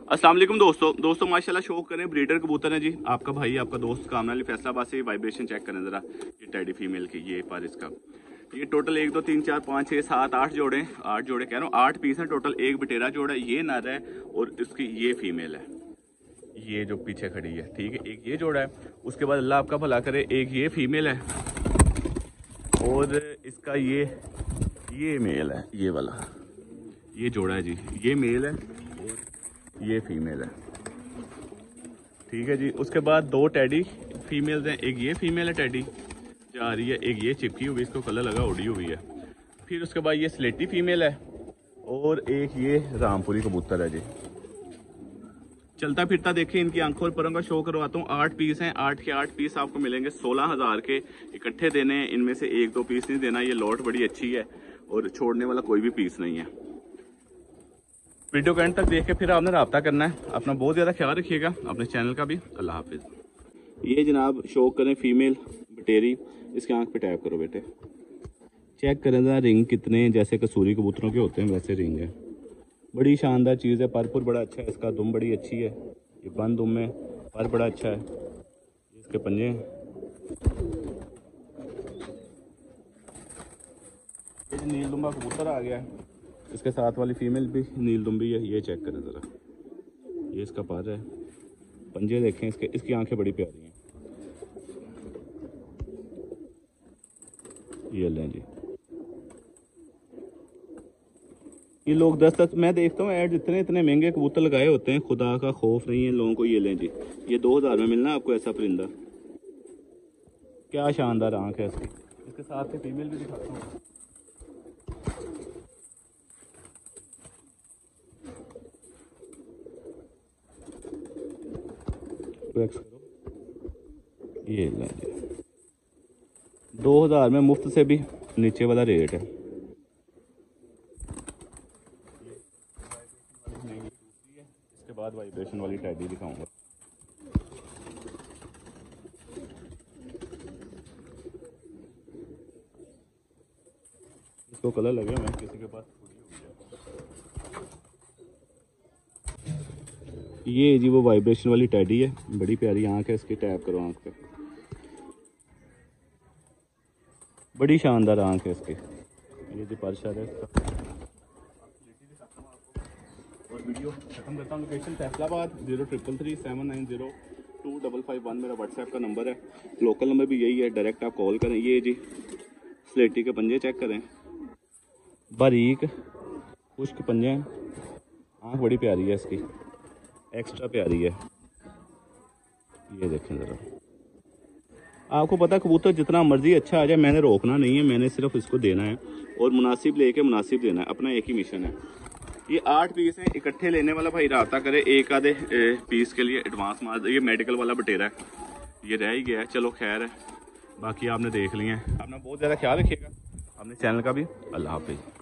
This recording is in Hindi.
अस्सलाम वालेकुम दोस्तों माशाल्लाह शौक करें ब्रीडर कबूतर है जी। आपका भाई आपका दोस्त कामना अली फैसलाबाद से। वाइब्रेशन चेक करें ज़रा, ये टेडी फीमेल की ये पर इसका ये टोटल 1 2 3 4 5 6 7 8 जोड़े 8 जोड़े कह रहा हूँ, 8 पीस है टोटल। एक बटेरा जोड़ा है, ये नर है और इसकी ये फीमेल है, ये जो पीछे खड़ी है, ठीक है। एक ये जोड़ा है, उसके बाद अल्लाह आपका भला करे एक ये फीमेल है और इसका ये मेल है, ये वाला ये जोड़ा है जी। ये मेल है और ये फीमेल है, ठीक है जी। उसके बाद 2 टेडी फीमेल्स हैं, एक ये फीमेल है टेडी जा रही है, एक ये चिपकी हुई इसको कलर लगा उड़ी हुई है। फिर उसके बाद ये स्लेटी फीमेल है और एक ये रामपुरी कबूतर है जी। चलता फिरता देखिए इनकी आंखों और परों का शो करवाता हूँ। 8 पीस हैं, 8 के 8 पीस आपको मिलेंगे 16,000 के। इकट्ठे देने हैं, इनमें से 1 2 पीस नहीं देना। ये लॉट बड़ी अच्छी है और छोड़ने वाला कोई भी पीस नहीं है। वीडियो के एंड तक देख के फिर आपने रब्ता करना है। अपना बहुत ज़्यादा ख्याल रखिएगा, अपने चैनल का भी। अल्लाह हाफिज़। ये जनाब शौक करें फीमेल बटेरी, इसके आंख पे टैप करो बेटे, चेक करें ज़रा रिंग कितने जैसे कसूरी कबूतरों के होते हैं वैसे रिंग है। बड़ी शानदार चीज़ है। परपुर बड़ा अच्छा है इसका, दुम बड़ी अच्छी है, ये बंद दुम में पर बड़ा अच्छा है। इसके पंजे हैं, ये नील दुम्बा कबूतर आ गया है, इसके साथ वाली फीमेल भी नील दुम्बी है। ये चेक करें ज़रा, ये इसका पर है, पंजे देखें इसके, इसकी आंखें बड़ी प्यारी हैं। ये लें जी, ये लोग 10 मैं देखता हूँ ऐड इतने महंगे कबूतर लगाए होते हैं, खुदा का खौफ नहीं है लोगों को। ये लें जी, ये 2000 में मिलना आपको ऐसा परिंदा। क्या शानदार आंख है इसकी। इसके साथ से फीमेल भी दिखाता हूँ। ये लें जी, 2000 में मुफ्त से भी नीचे वाला रेट है। इसके बाद वाइब्रेशन वाली टेडी दिखाऊंगा। इसको कलर लगे हुए हैं, किसी के पास ये जी वो वाइब्रेशन वाली टेडी है, बड़ी प्यारी आंख है इसकी। टैप करो आंख पे, बड़ी शानदार आंख है इसकी। ये जी परशर है इसका। और वीडियो खत्म करता हूँ। लोकेशन फैसलाबाद 0333790255 मेरा व्हाट्सएप का नंबर है। लोकल नंबर भी यही है, डायरेक्ट आप कॉल करें। ये जी स्लेटी के पंजे चेक करें, बारीक खुश्क पंजे हैं। आंख बड़ी प्यारी है इसकी, एक्स्ट्रा प्यारी है। ये देखें ज़रा, आपको पता कबूतर जितना मर्जी अच्छा आ जाए, मैंने रोकना नहीं है, मैंने सिर्फ इसको देना है और मुनासिब लेके मुनासिब देना है। अपना एक ही मिशन है। ये 8 पीस हैं, इकट्ठे लेने वाला भाई राब्ता करे। एक आधे पीस के लिए एडवांस मार। ये मेडिकल वाला बटेरा है, ये रह ही गया है, चलो खैर है, बाकी आपने देख लिया है। अपना बहुत ज़्यादा ख्याल रखिएगा, अपने चैनल का भी। अल्लाह हाफिज़।